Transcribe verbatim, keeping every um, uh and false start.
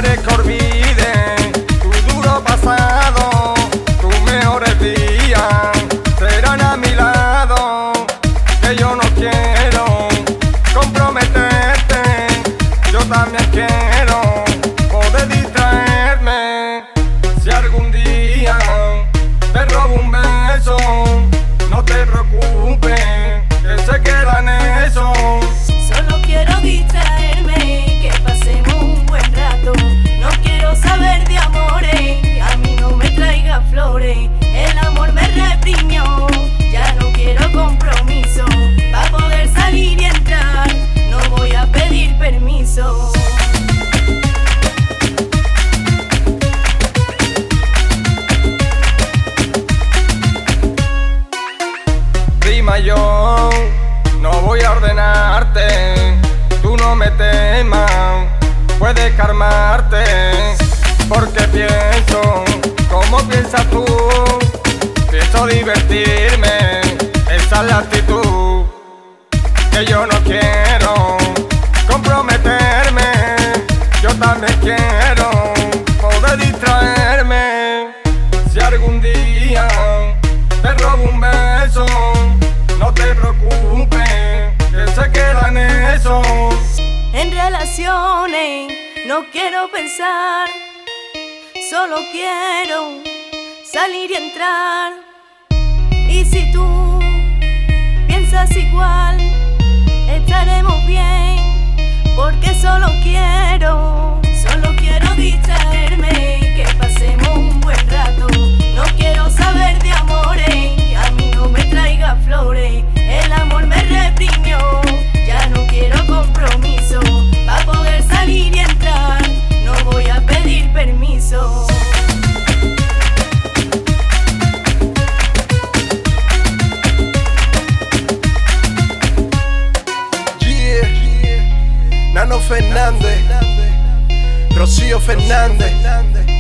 haré que olvide tu duro pasado. Tus mejores días serán a mi lado. Que yo no quiero comprometerte, yo también quiero poder distraerme. Si algún día te robo un beso, no te preocupes, que se queda en eso. Solo quiero distraerme, que pasemos un buen rato. No quiero saber de amores, a mí no me traiga flores. El amor me reprimió, ya no quiero compromiso. Pa' poder salir y entrar, no voy a pedir permiso. Prima, yo no voy a ordenarte, tú no me temas, puedes calmarte. Porque pienso como piensas tú, pienso divertirme, esa es la actitud. Que yo no quiero comprometerme, yo también quiero poder distraerme. Si algún día te robo un beso, no te preocupes, que se queda en eso. En relaciones no quiero pensar, solo quiero salir y entrar. Y si tú piensas igual, estaremos bien, porque solo quiero, solo quiero distraerme, que pasemos un buen rato. No quiero saber de amores, a mí no me traiga flores. El amor me reprimió, ya no quiero compromiso. Pa' poder salir y entrar, no voy a pedir permiso. Yeah. Nano Fernández, Rocío Fernández.